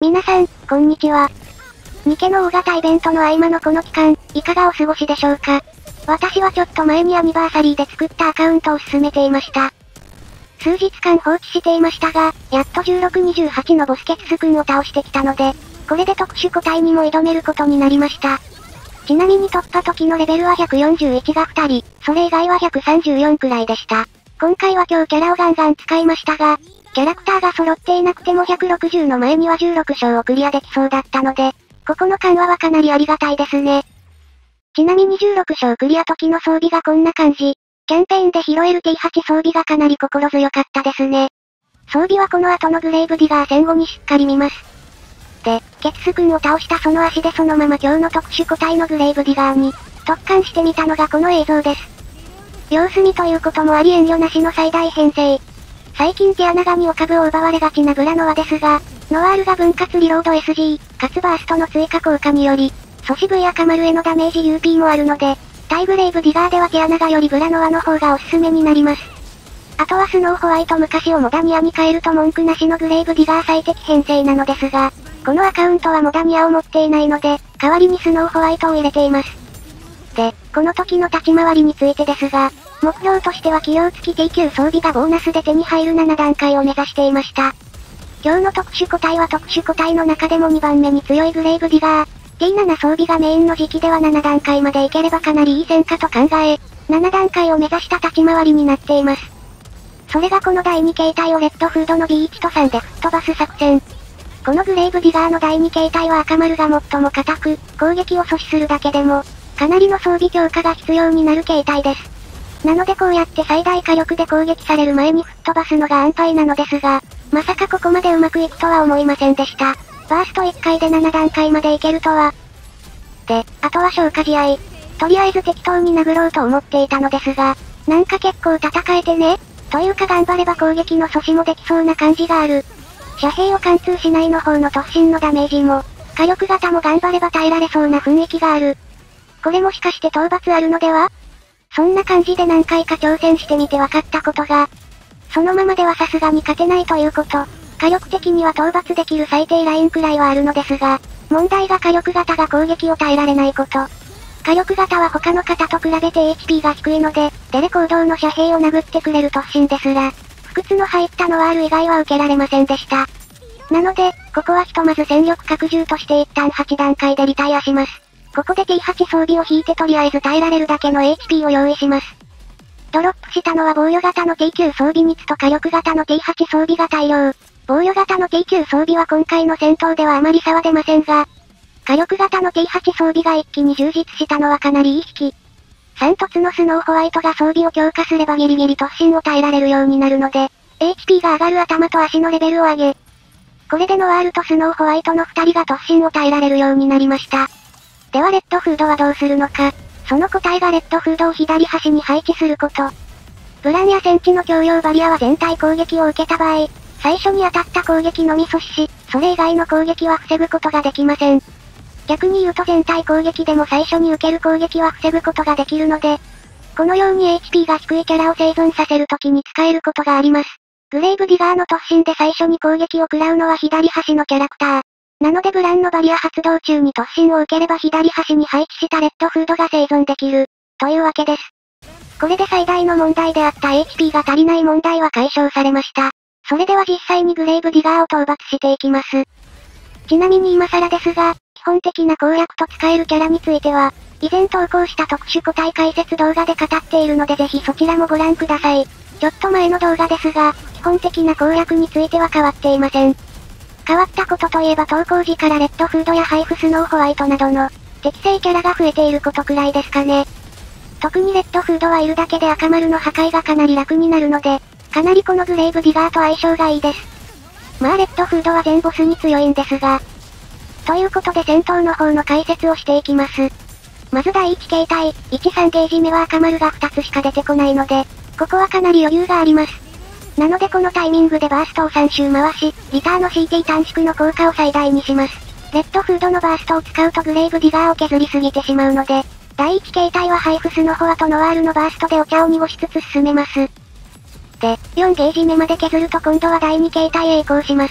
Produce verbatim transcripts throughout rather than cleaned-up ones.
皆さん、こんにちは。ニケの大型イベントの合間のこの期間、いかがお過ごしでしょうか。私はちょっと前にアニバーサリーで作ったアカウントを進めていました。数日間放置していましたが、やっとじゅうろく、にじゅうはちのボスケツス君を倒してきたので、これで特殊個体にも挑めることになりました。ちなみに突破時のレベルはひゃくよんじゅういちがふたり、それ以外はひゃくさんじゅうよんくらいでした。今回は今日キャラをガンガン使いましたが、キャラクターが揃っていなくてもひゃくろくじゅうの前にはじゅうろく章をクリアできそうだったので、ここの緩和はかなりありがたいですね。ちなみにじゅうろく章クリア時の装備がこんな感じ。キャンペーンで拾える ティーはち 装備がかなり心強かったですね。装備はこの後のグレイブディガー戦後にしっかり見ます。で、ケツス君を倒したその足でそのまま今日の特殊個体のグレイブディガーに特貫してみたのがこの映像です。様子見ということもあり遠慮なしの最大編成。最近ティアナガにお株を奪われがちなブラノワですが、ノワールが分割リロード エスジー、かつバーストの追加効果により、阻止 V 赤丸へのダメージ ユーピー もあるので、対グレイブディガーではティアナガよりブラノワの方がおすすめになります。あとはスノーホワイト昔をモダニアに変えると文句なしのグレイブディガー最適編成なのですが、このアカウントはモダニアを持っていないので、代わりにスノーホワイトを入れています。で、この時の立ち回りについてですが、目標としては器量付き ティーきゅう 装備がボーナスで手に入るなな段階を目指していました。今日の特殊個体は特殊個体の中でもにばんめに強いグレイブディガー。ティーなな 装備がメインの時期ではなな段階までいければかなりいい戦果と考え、なな段階を目指した立ち回りになっています。それがこのだいに形態をレッドフードの ビーいち とさんで吹っ飛ばす作戦。このグレイブディガーのだいに形態は赤丸が最も硬く、攻撃を阻止するだけでも、かなりの装備強化が必要になる形態です。なのでこうやって最大火力で攻撃される前に吹っ飛ばすのが安牌なのですが、まさかここまでうまくいくとは思いませんでした。バーストいっかいでなな段階までいけるとは。で、あとは消化試合。とりあえず適当に殴ろうと思っていたのですが、なんか結構戦えてね。というか頑張れば攻撃の阻止もできそうな感じがある。遮蔽を貫通しないの方の突進のダメージも、火力型も頑張れば耐えられそうな雰囲気がある。これもしかして討伐あるのでは？そんな感じで何回か挑戦してみて分かったことが、そのままではさすがに勝てないということ。火力的には討伐できる最低ラインくらいはあるのですが、問題が火力型が攻撃を耐えられないこと。火力型は他の型と比べて エイチピー が低いので、デレ行動の遮蔽を殴ってくれる突進ですら、不屈の入ったノワール以外は受けられませんでした。なので、ここはひとまず戦力拡充として一旦はち段階でリタイアします。ここで ティーはち 装備を引いてとりあえず耐えられるだけの エイチピー を用意します。ドロップしたのは防御型の ティーきゅう 装備みっつと火力型の ティーはち 装備が大量。防御型の ティーきゅう 装備は今回の戦闘ではあまり差は出ませんが、火力型の ティーはち 装備が一気に充実したのはかなりいい引き。さん凸のスノーホワイトが装備を強化すればギリギリ突進を耐えられるようになるので、エイチピー が上がる頭と足のレベルを上げ、これでノワールとスノーホワイトのふたりが突進を耐えられるようになりました。ではレッドフードはどうするのか。その答えがレッドフードを左端に配置すること。ブランや戦地の強要バリアは全体攻撃を受けた場合、最初に当たった攻撃のみ阻止し、それ以外の攻撃は防ぐことができません。逆に言うと全体攻撃でも最初に受ける攻撃は防ぐことができるので、このように エイチピー が低いキャラを生存させるときに使えることがあります。グレイブディガーの突進で最初に攻撃を食らうのは左端のキャラクター。なのでブランのバリア発動中に突進を受ければ左端に配置したレッドフードが生存できる、というわけです。これで最大の問題であった エイチピー が足りない問題は解消されました。それでは実際にグレイブディガーを討伐していきます。ちなみに今更ですが、基本的な攻略と使えるキャラについては、以前投稿した特殊個体解説動画で語っているのでぜひそちらもご覧ください。ちょっと前の動画ですが、基本的な攻略については変わっていません。変わったことといえば投稿時からレッドフードやハイフスノーホワイトなどの適正キャラが増えていることくらいですかね。特にレッドフードはいるだけで赤丸の破壊がかなり楽になるので、かなりこのグレイブディガーと相性がいいです。まあレッドフードは全ボスに強いんですが。ということで戦闘の方の解説をしていきます。まずだいいち形態、いち、さんゲージ目は赤丸がふたつしか出てこないので、ここはかなり余裕があります。なのでこのタイミングでバーストをさん周回し、リターの シーティー 短縮の効果を最大にします。レッドフードのバーストを使うとグレイブディガーを削りすぎてしまうので、だいいち形態はハイフスのフォアとノワールのバーストでお茶を濁しつつ進めます。で、よんゲージ目まで削ると今度はだいに形態へ移行します。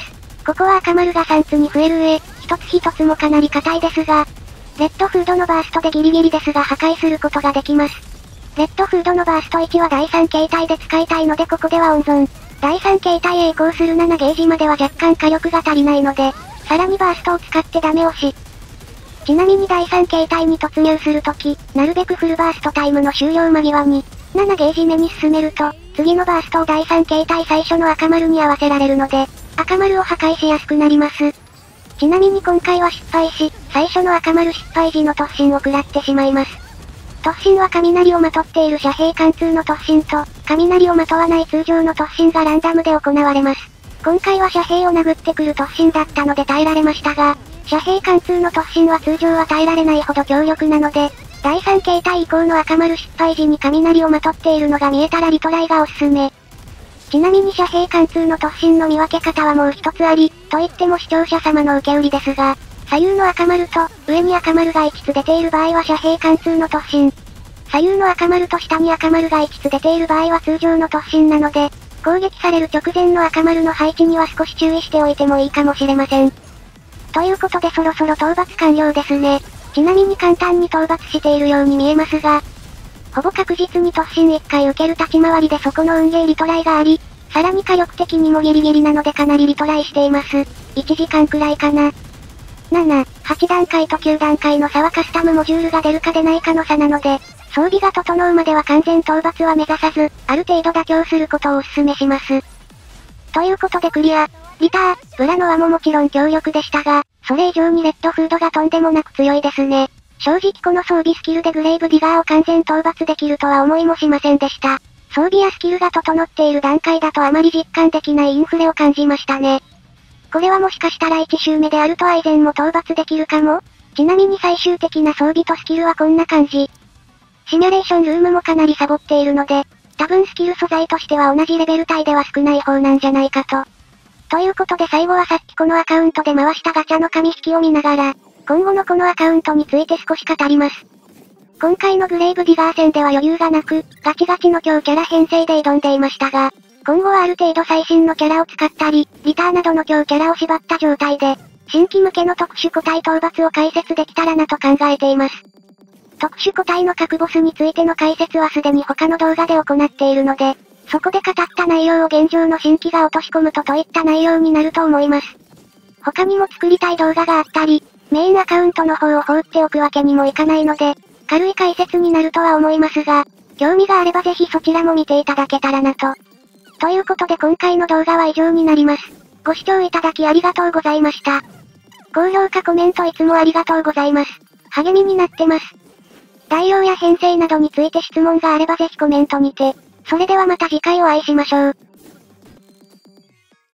ここは赤丸がさんつに増える上、一つ一つもかなり硬いですが、レッドフードのバーストでギリギリですが破壊することができます。レッドフードのバーストいちはだいさん形態で使いたいのでここでは温存。だいさん形態へ移行するななゲージまでは若干火力が足りないので、さらにバーストを使ってダメ押し。ちなみにだいさん形態に突入するとき、なるべくフルバーストタイムの終了間際に、ななゲージ目に進めると、次のバーストをだいさん形態最初の赤丸に合わせられるので、赤丸を破壊しやすくなります。ちなみに今回は失敗し、最初の赤丸失敗時の突進を食らってしまいます。突進は雷をまとっている遮蔽貫通の突進と、雷をまとわない通常の突進がランダムで行われます。今回は遮蔽を殴ってくる突進だったので耐えられましたが、遮蔽貫通の突進は通常は耐えられないほど強力なので、だいさん形態以降の赤丸失敗時に雷をまとっているのが見えたらリトライがおすすめ。ちなみに遮蔽貫通の突進の見分け方はもう一つあり、と言っても視聴者様の受け売りですが、左右の赤丸と、上に赤丸がいつつ出ている場合は遮蔽貫通の突進。左右の赤丸と下に赤丸がいつつ出ている場合は通常の突進なので、攻撃される直前の赤丸の配置には少し注意しておいてもいいかもしれません。ということでそろそろ討伐完了ですね。ちなみに簡単に討伐しているように見えますが、ほぼ確実に突進いっかい受ける立ち回りでそこの運ゲーリトライがあり、さらに火力的にもギリギリなのでかなりリトライしています。いちじかんくらいかな。なな、はち段階ときゅう段階の差はカスタムモジュールが出るか出ないかの差なので、装備が整うまでは完全討伐は目指さず、ある程度妥協することをお勧めします。ということでクリア。リター、ブラノアももちろん強力でしたが、それ以上にレッドフードがとんでもなく強いですね。正直この装備スキルでグレイブディガーを完全討伐できるとは思いもしませんでした。装備やスキルが整っている段階だとあまり実感できないインフレを感じましたね。これはもしかしたらいち周目であるとアイゼンも討伐できるかも？ちなみに最終的な装備とスキルはこんな感じ。シミュレーションルームもかなりサボっているので、多分スキル素材としては同じレベル帯では少ない方なんじゃないかと。ということで最後はさっきこのアカウントで回したガチャの紙引きを見ながら、今後のこのアカウントについて少し語ります。今回のグレイブディガー戦では余裕がなく、ガチガチの強キャラ編成で挑んでいましたが、今後はある程度最新のキャラを使ったり、リターなどの強キャラを縛った状態で、新規向けの特殊個体討伐を解説できたらなと考えています。特殊個体の各ボスについての解説はすでに他の動画で行っているので、そこで語った内容を現状の新規が落とし込むとといった内容になると思います。他にも作りたい動画があったり、メインアカウントの方を放っておくわけにもいかないので、軽い解説になるとは思いますが、興味があればぜひそちらも見ていただけたらなと。ということで今回の動画は以上になります。ご視聴いただきありがとうございました。高評価コメントいつもありがとうございます。励みになってます。概要や編成などについて質問があればぜひコメントにて。それではまた次回お会いしましょう。